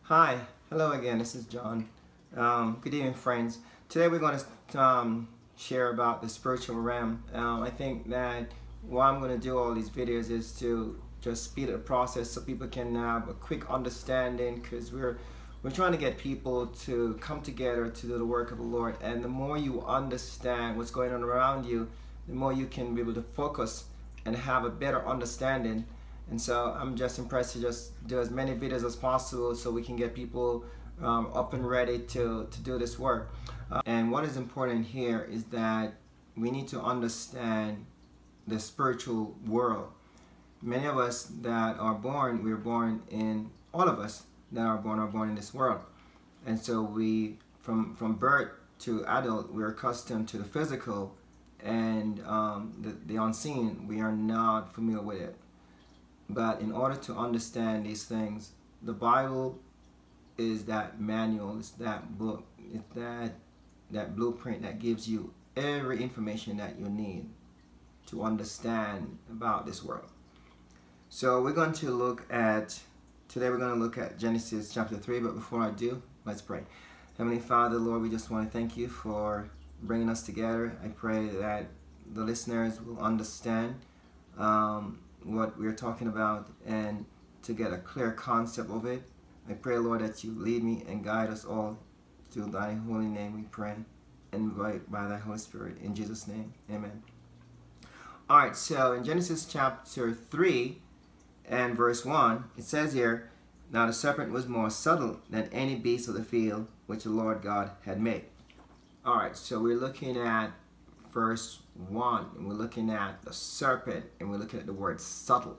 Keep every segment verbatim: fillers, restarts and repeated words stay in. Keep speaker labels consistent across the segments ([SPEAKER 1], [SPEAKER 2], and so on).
[SPEAKER 1] Hi, hello again, this is John. Um, good evening, friends. Today we're going to um, share about the spiritual realm. Um, I think that why I'm going to do all these videos is to just speed up the process so people can have a quick understanding, because we're we're trying to get people to come together to do the work of the Lord. And the more you understand what's going on around you, the more you can be able to focus and have a better understanding. And so I'm just impressed to just do as many videos as possible so we can get people um, up and ready to, to do this work. Uh, and what is important here is that we need to understand the spiritual world. Many of us that are born, we're born in, all of us that are born are born in this world. And so we, from, from birth to adult, we're accustomed to the physical and um, the, the unseen. We are not familiar with it. But in order to understand these things, the Bible is that manual, it's that book, it's that, that blueprint that gives you every information that you need to understand about this world. So we're going to look at, today we're going to look at Genesis chapter three, but before I do, let's pray. Heavenly Father, Lord, we just want to thank you for bringing us together. I pray that the listeners will understand um, what we're talking about and to get a clear concept of it. I pray, Lord, that you lead me and guide us all through thy holy name we pray, and by, by thy Holy Spirit, in Jesus' name, amen. Alright, so in Genesis chapter three and verse one, it says here, "Now the serpent was more subtle than any beast of the field which the Lord God had made." Alright, so we're looking at verse one, and we're looking at the serpent, and we're looking at the word subtle.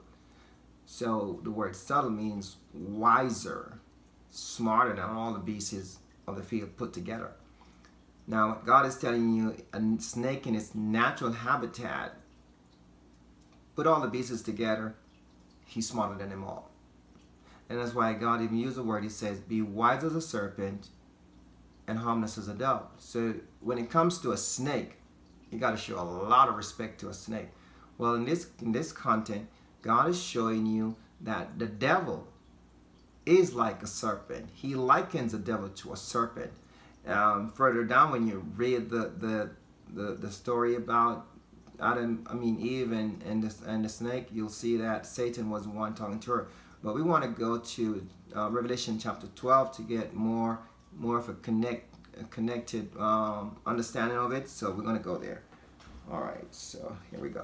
[SPEAKER 1] So the word subtle means wiser, smarter than all the beasts of the field put together. Now God is telling you, a snake in its natural habitat, put all the beasts together, he's smarter than them all. And that's why God even used the word, he says, be wise as a serpent and harmless as a dove. So when it comes to a snake, you got to show a lot of respect to a snake. Well, in this in this content, God is showing you that the devil is like a serpent. He likens the devil to a serpent. Um, further down, when you read the the the, the story about Adam, I mean Eve and and the, and the snake, you'll see that Satan was the one talking to her. But we want to go to uh, Revelation chapter twelve to get more more of a connect. A connected um, understanding of it, so we're going to go there. Alright, so here we go.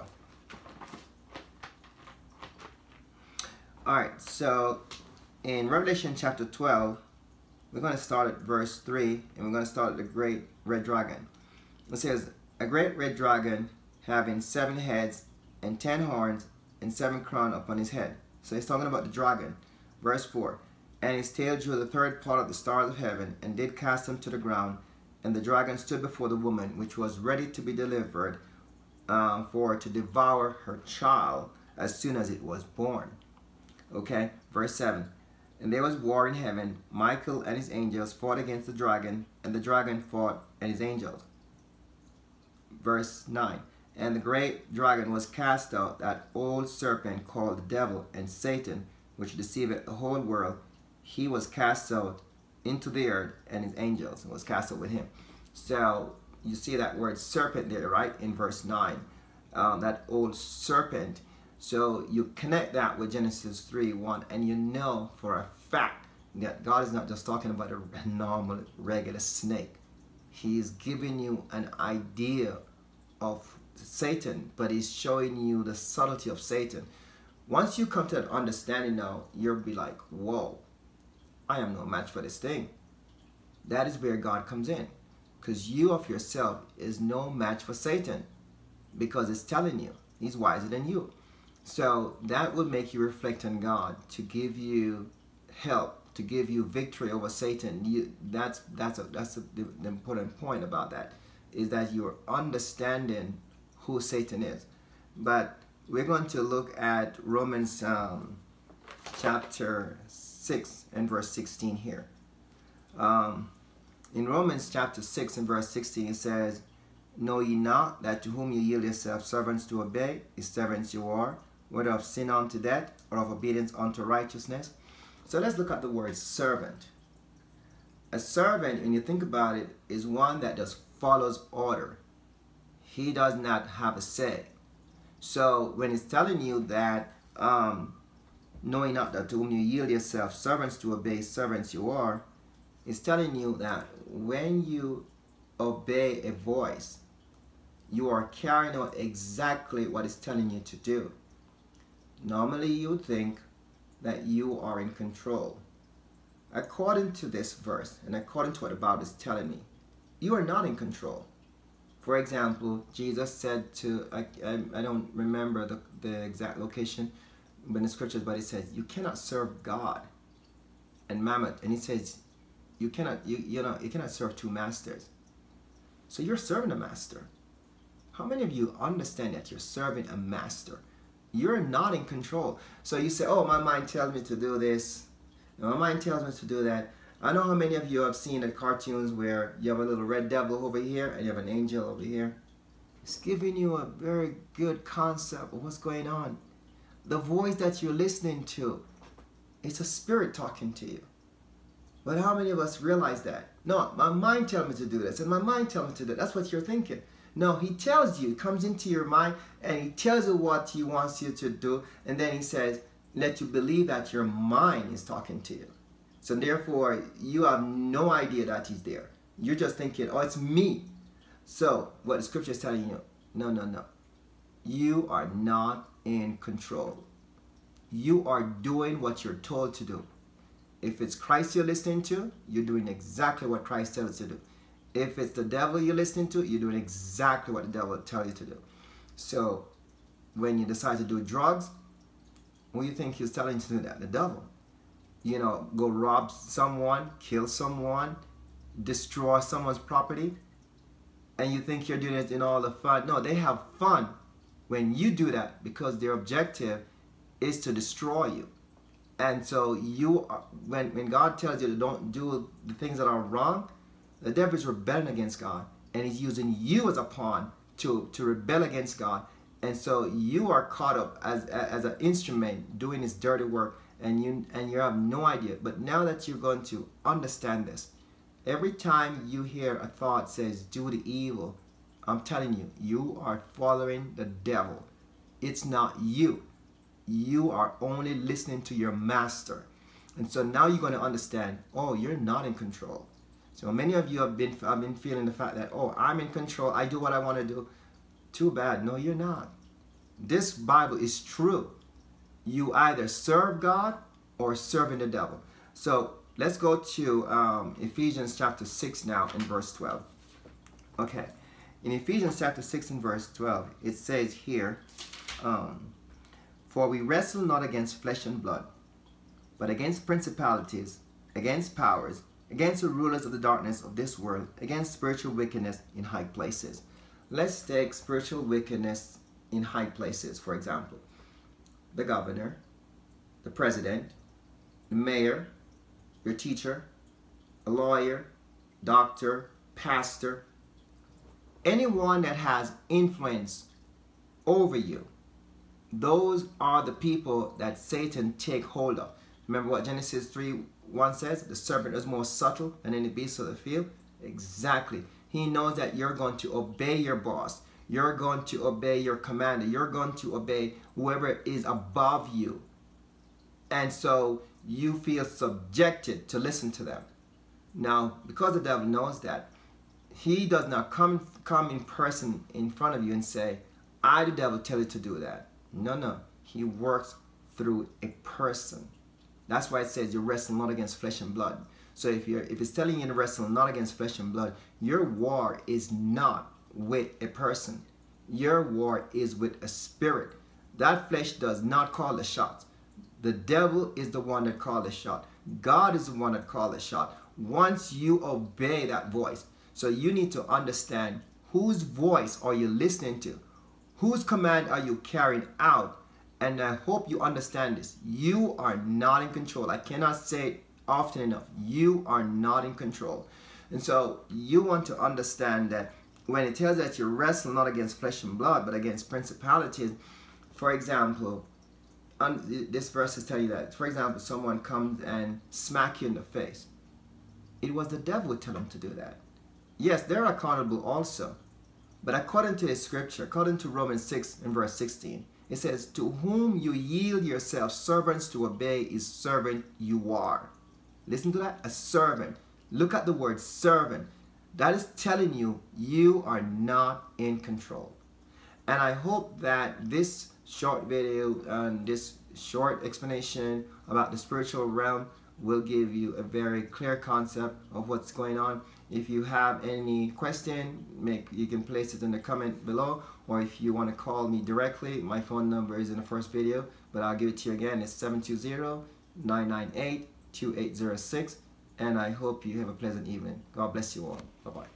[SPEAKER 1] Alright, so in Revelation chapter twelve, we're going to start at verse three, and we're going to start at the great red dragon. It says, "A great red dragon having seven heads and ten horns and seven crowns upon his head." So he's talking about the dragon. Verse four, "And his tail drew the third part of the stars of heaven, and did cast them to the ground. And the dragon stood before the woman, which was ready to be delivered, uh, for to devour her child as soon as it was born." Okay, verse seven. "And there was war in heaven. Michael and his angels fought against the dragon, and the dragon fought and his angels." Verse nine. "And the great dragon was cast out, that old serpent called the devil and Satan, which deceiveth the whole world. He was cast out into the earth, and his angels was cast out with him." So you see that word serpent there, right, in verse nine, um, that old serpent. So you connect that with Genesis three one, and you know for a fact that God is not just talking about a normal, regular snake. He's giving you an idea of Satan, but he's showing you the subtlety of Satan. Once you come to that understanding now, you'll be like, whoa, I am no match for this thing. That is where God comes in, because you of yourself is no match for Satan, because it's telling you he's wiser than you. So that would make you reflect on God to give you help, to give you victory over Satan. You, that's that's a, that's a, the, the important point about that, is that you're understanding who Satan is. But we're going to look at Romans um, chapter six and verse sixteen here. Um, in Romans chapter six and verse sixteen, it says, "Know ye not that to whom ye yield yourselves servants to obey, is servants you are, whether of sin unto death, or of obedience unto righteousness?" So let's look at the word servant. A servant, when you think about it, is one that just follows order. He does not have a say. So when it's telling you that, um, knowing not that to whom you yield yourself, servants to obey, servants you are, it's telling you that when you obey a voice, you are carrying out exactly what it's telling you to do. Normally you think that you are in control. According to this verse, and according to what the Bible is telling me, you are not in control. For example, Jesus said to, I, I, I don't remember the, the exact location in the scriptures, but it says, you cannot serve God and mammon. And he says, you cannot, you, you know, you cannot serve two masters. So you're serving a master. How many of you understand that you're serving a master? You're not in control. So you say, oh, my mind tells me to do this. My mind tells me to do that. I know how many of you have seen the cartoons where you have a little red devil over here and you have an angel over here. It's giving you a very good concept of what's going on. The voice that you're listening to, it's a spirit talking to you. But how many of us realize that? No, my mind tells me to do this and my mind tells me to do that. That's what you're thinking. No, he tells you, comes into your mind and he tells you what he wants you to do, and then he says, let you believe that your mind is talking to you. So therefore, you have no idea that he's there. You're just thinking, oh, it's me. So what the scripture is telling you, no, no, no. You are not in control. You are doing what you're told to do. If it's Christ you're listening to, you're doing exactly what Christ tells you to do. If it's the devil you're listening to, you're doing exactly what the devil tells you to do. So when you decide to do drugs, what do you think he's telling you to do that? The devil. You know, go rob someone, kill someone, destroy someone's property, and you think you're doing it in all the fun. No, they have fun when you do that because their objective is to destroy you. And so you, are, when, when God tells you to don't do the things that are wrong, the devil is rebelling against God, and he's using you as a pawn to, to rebel against God. And so you are caught up as, as an instrument doing his dirty work, and you, and you have no idea. But now that you're going to understand this, every time you hear a thought says, do the evil, I'm telling you, you are following the devil. It's not you. You are only listening to your master. And so now you're going to understand, oh, you're not in control. So many of you have been, have been feeling the fact that, oh, I'm in control, I do what I want to do. Too bad. No, you're not. This Bible is true. You either serve God or serving the devil. So let's go to um, Ephesians chapter six now in verse twelve. Okay. In Ephesians chapter six and verse twelve, it says here, um, for we wrestle not against flesh and blood, but against principalities, against powers, against the rulers of the darkness of this world, against spiritual wickedness in high places. Let's take spiritual wickedness in high places, for example. The governor, the president, the mayor, your teacher, a lawyer, doctor, pastor, anyone that has influence over you. Those are the people that Satan take hold of. Remember what Genesis three one says? The serpent is more subtle than any beast of the field. Exactly. He knows that you're going to obey your boss. You're going to obey your commander. You're going to obey whoever is above you. And so you feel subjected to listen to them. Now, because the devil knows that, he does not come, come in person in front of you and say, I, the devil, tell you to do that. No, no. He works through a person. That's why it says you're wrestling not against flesh and blood. So if you're if it's telling you to wrestle not against flesh and blood, your war is not with a person. Your war is with a spirit. That flesh does not call the shots. The devil is the one that calls the shot. God is the one that calls the shot. Once you obey that voice, so you need to understand whose voice are you listening to? Whose command are you carrying out? And I hope you understand this. You are not in control. I cannot say it often enough. You are not in control. And so you want to understand that when it tells that you wrestle not against flesh and blood, but against principalities, for example, this verse is telling you that, for example, someone comes and smack you in the face. it was the devil who told them to do that. Yes, they're accountable also. But according to the scripture, according to Romans six and verse sixteen, it says, to whom you yield yourselves servants to obey is servant you are. Listen to that, a servant. Look at the word servant. That is telling you, you are not in control. And I hope that this short video and this short explanation about the spiritual realm will give you a very clear concept of what's going on. If you have any question, make you can place it in the comment below, or if you want to call me directly, my phone number is in the first video, but I'll give it to you again. It's seven two zero, nine nine eight, two eight zero six, and I hope you have a pleasant evening. God bless you all. Bye-bye.